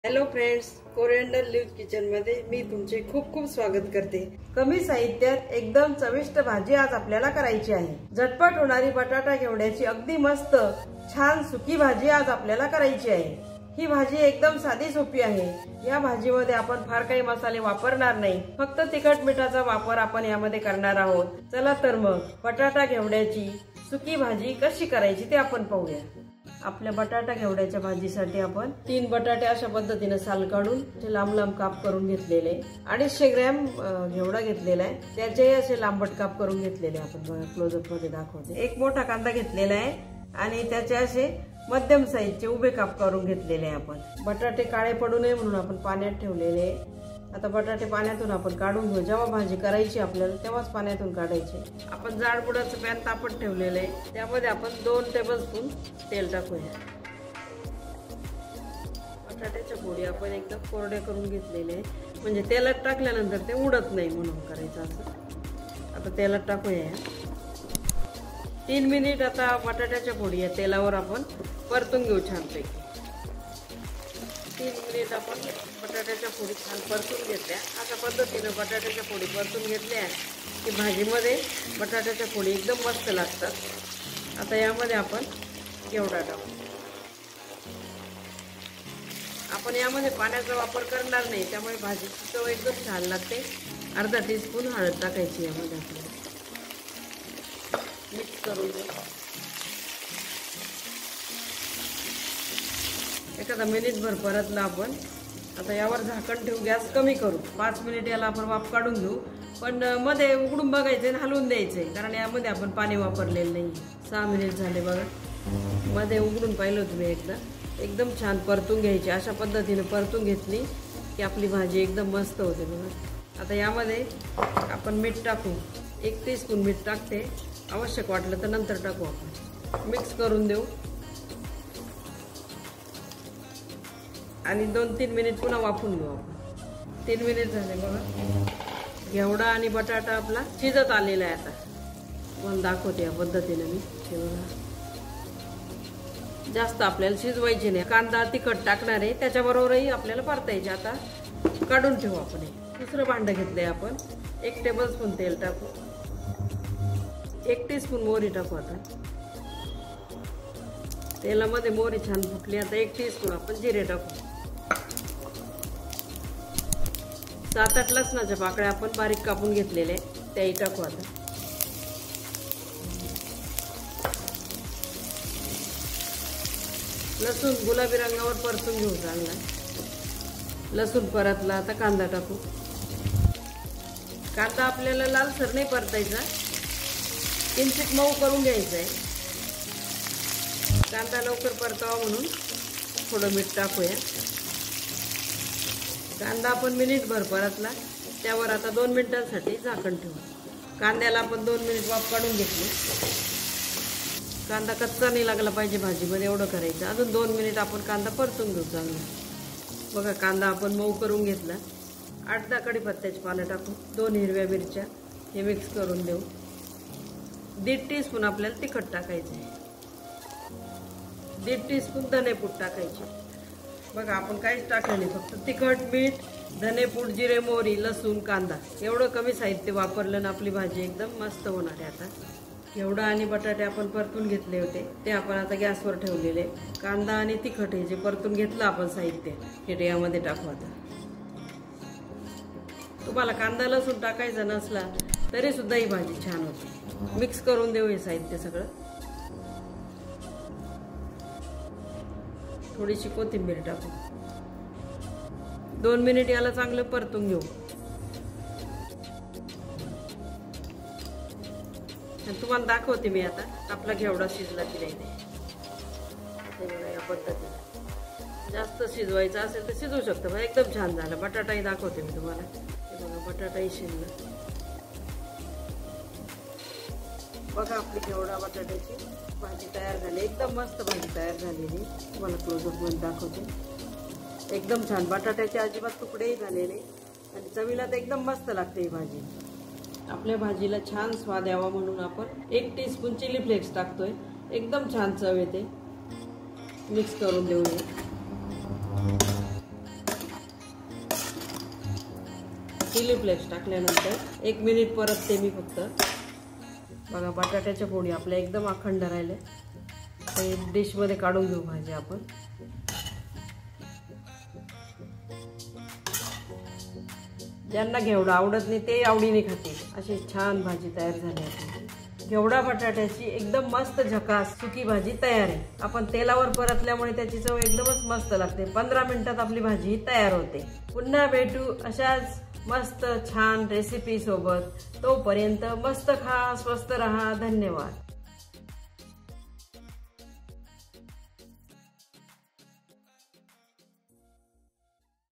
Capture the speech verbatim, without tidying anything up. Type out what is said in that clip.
Hello friends, coriander leave kitchen मध्ये मी तुमचे खूप खूप स्वागत करते। कमी साहित्यात एकदम चविष्ट भाजी आज आपल्याला करायची आहे। झटपट होणारी बटाटा घेवड्याची अगदी मस्त छान सुकी भाजी आज आपल्याला करायची आहे। ही भाजी एकदम साधी सोपी आहे। या भाजीमध्ये आपण फार काही मसाले वापरणार नाही, फक्त तिखट मिठाचा वापर आपण यामध्ये करणार आहोत। चला तर मग बटाटा घेवड्याची सुकी भाजी कशी करायची ते आपण पाहूया। आपल्या बटाटा घेवड्याच्या भाजीसाठी आपण तीन बटाटे अशा पद्धतीने साल काढून लांब लांब काप करून घेतलेले, अडीचशे ग्रॅम घेवडा घेतलेला आहे, त्याचे असे लांबट काप करून घेतलेले आपण क्लोजअप मध्ये दाखवते। एक मोठा कांदा घेतलेला आहे आणि त्याचे असे मध्यम साईजचे उभे काप करून घेतलेले आहे। आपण बटाटे काळे पडू नये म्हणून आपण पाण्यात ठेवलेले। आता बटाटे पाण्यातून आपण काढून घेऊ। जेव्हा भाजी करायची आपल्याला तेव्हाच पाण्यातून काढायचे। आपण जाड बुडाचं पॅन तापत ठेवलेलं आहे, त्यामध्ये आपण दोन टेबलस्पून तेल टाकूया। बटाट्याच्या फोडी आपण एकदम कोरडे करून घेतलेले आहे, म्हणजे तेलात टाकल्यानंतर ते उडत नाही म्हणून करायचं असं। आता तेलात टाकूया। तीन मिनिट आता बटाट्याच्या फोडी या तेलावर आपण परतून घेऊ छानपैकी। तीन मिनिट आपण बटाट्याच्या फोडी छान परतून घेतल्या। अशा पद्धतीने बटाट्याच्या फोडी परतून घेतल्या की भाजीमध्ये बटाट्याच्या फोडी एकदम मस्त लागतात। आता यामध्ये आपण घेवडा टाकू। आपण यामध्ये पाण्याचा वापर करणार नाही, त्यामुळे भाजीची चव एकदम छान लागते। अर्धा टीस्पून हळद टाकायची यामध्ये आपल्याला, मिक्स करून घेऊ। एखादा मिनिटभर परतला आपण। आता यावर झाकण ठेवू, गॅस कमी करू। पाच मिनिट याला आपण वाफ काढून घेऊ, पण मध्ये उघडून बघायचे आणि हलवून द्यायचे, कारण यामध्ये आपण पाणी वापरलेलं नाही। सहा मिनिट झाले बघा, मध्ये उघडून पाहिलं तुम्ही एकदा। एकदम छान परतून घ्यायची। अशा पद्धतीने परतून घेतली की आपली भाजी एकदम मस्त होते बघा। आता यामध्ये आपण मीठ टाकू। एक टीस्पून मीठ टाकते, आवश्यक वाटलं तर नंतर टाकू आपण। मिक्स करून देऊ आणि दोन तीन मिनिट पुन्हा वाफून घेऊ आपण। तीन मिनिट झाले बघा, घेवडा आणि बटाटा आपला शिजत आलेला आहे। आता मला दाखवते या पद्धतीने मी। जास्त आपल्याला शिजवायचे नाही। कांदा तिखट टाकणार आहे, त्याच्याबरोबरही आपल्याला परतायचे। आता काढून ठेवू आपण। दुसरं भांडं घेतलंय आपण, एक टेबल स्पून तेल टाकू, एक टीस्पून मोहरी टाकू। आता तेलामध्ये मोहरी छान फुटली। आता एक टीस्पून आपण जिरे टाकू। सात आठ लसणाच्या पाकळ्या आपण बारीक कापून घेतलेले, त्याही टाकू। आता लसूण गुलाबी रंगावर परतून घेऊ चांगला। लसूण परतला, आता कांदा टाकू। कांदा आपल्याला लालसर नाही परतायचा, किंचित मऊ करून घ्यायचा आहे। कांदा लवकर परतावा म्हणून थोडं मीठ टाकूया। कांदा आपण मिनिटभर परतला, त्यावर आता दोन मिनिटांसाठी झाकण ठेवू। कांद्याला आपण दोन मिनिट वाफ काढून घेतली। कांदा कच्चा नाही लागला पाहिजे भाजीमध्ये, एवढं करायचं। अजून दोन मिनिट आपण कांदा परतून घेऊ चांगला बघा। कांदा आपण मऊ करून घेतला। आठ दहा कढीपत्त्याची पानं टाकू, दोन हिरव्या मिरच्या, हे मिक्स करून देऊ। दीड टीस्पून आपल्याला तिखट टाकायचं आहे, दीड टीस्पून धनेपूड टाकायची बघा। आपण काहीच टाकलं नाही, फक्त तिखट, मीठ, धनेपूड, जिरे, मोहरी, लसूण, कांदा एवढं कमी साहित्य वापरलं ना आपली भाजी एकदम मस्त होणार आहे। आता घेवडा आणि बटाटे आपण परतून घेतले होते, ते आपण आता गॅसवर ठेवलेले। कांदा आणि तिखट हे जे परतून घेतलं आपण साहित्य, हे यामध्ये टाकू। आता तुम्हाला कांदा लसूण टाकायचा नसला तरी सुद्धा ही भाजी छान होते। मिक्स करून देऊ हे साहित्य सगळं। थोडीशी कोथिंबीर टाकू। दोन मिनिट याला चांगलं परतून घेऊ। तुम्हाला दाखवते मी आता आपला घेवडा शिजला की नाही ते। या पद्धतीने जास्त शिजवायचा असेल तर शिजवू शकतो। एकदम छान झालं। बटाटाही दाखवते मी तुम्हाला, हे बघा बटाटाही शिजला बघा। आपली घेवडा बटाट्याची भाजी तयार झाली, एकदम मस्त भाजी तयार झालेली। तुम्हाला क्लोजअप मध्ये दाखवते। एकदम छान, बटाट्याचे अजिबात तुकडेही झालेले आणि चवीला तर एकदम मस्त लागते ही भाजी। आपल्या भाजीला छान स्वाद यावा म्हणून आपण एक टीस्पून चिली फ्लेक्स टाकतोय, एकदम छान चव येते। मिक्स करून देऊया। चिली फ्लेक्स टाकल्यानंतर एक मिनिट परतते मी फक्त। बघा बटाट्याच्या फोडी आपल्या एकदम अखंड राहिले। तर डिश मध्ये काढून घेऊ भाजी आपण। ज्यांना घेवडा आवडत नाही ते आवडीने खातील अशी छान भाजी तयार झाली आहे। घेवडा बटाट्याची एकदम मस्त झकास सुकी भाजी तयार आहे। आपण तेलावर परतल्यामुळे त्याची चव एकदमच मस्त लागते। पंधरा मिनिटात आपली भाजी तयार होते। पुन्हा भेटू अशाच मस्त छान रेसिपी सोबत। तोपर्यंत मस्त खा, स्वस्त रहा। धन्यवाद।